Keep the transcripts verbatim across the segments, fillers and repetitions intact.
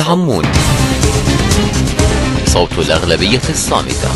تعمون، صوت الأغلبية الصامتة.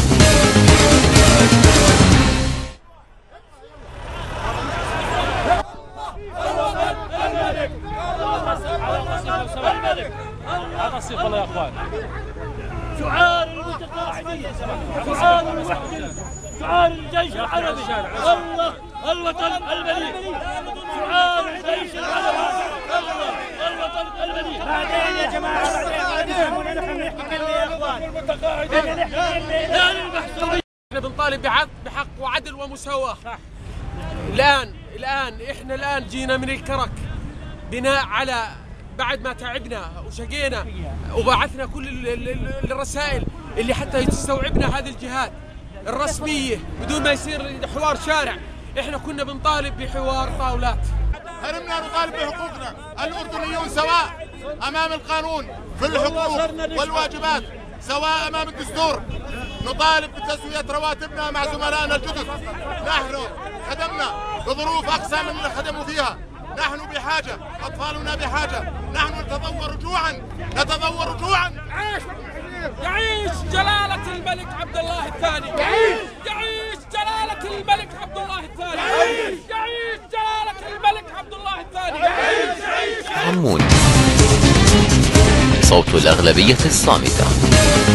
هذا الصيف والله يا اخوان. شعار المتقاعدين، شعار الوحدة، شعار الجيش العربي، الله الوطن المليء، شعار الجيش العربي، الله الوطن المليء. بعدين يا جماعة، بعدين نحن نحكي كلمة يا اخوان. المتقاعدين لا للمحسوبية. احنا بنطالب بحق بحق وعدل ومساواة. الآن الآن احنا الآن جينا من الكرك بناء على بعد ما تعبنا وشقينا وبعثنا كل الرسائل اللي حتى تستوعبنا هذه الجهات الرسمية بدون ما يصير حوار شارع. احنا كنا بنطالب بحوار طاولات. هرمنا نطالب بحقوقنا. الأردنيون سواء أمام القانون في الحقوق والواجبات، سواء أمام الدستور. نطالب بتسوية رواتبنا مع زملائنا الجدد. نحن خدمنا بظروف أقسى من اللي خدموا فيها. نحن بحاجة، أطفالنا بحاجة. نحن نتضور جوعا، نتضور جوعا. يعيش يعيش جلالة الملك عبد الله الثاني. يعيش يعيش جلالة الملك عبد الله الثاني. يعيش يعيش جلالة الملك عبد الله الثاني. يعيش يعيش تعمون، صوت الأغلبية الصامتة.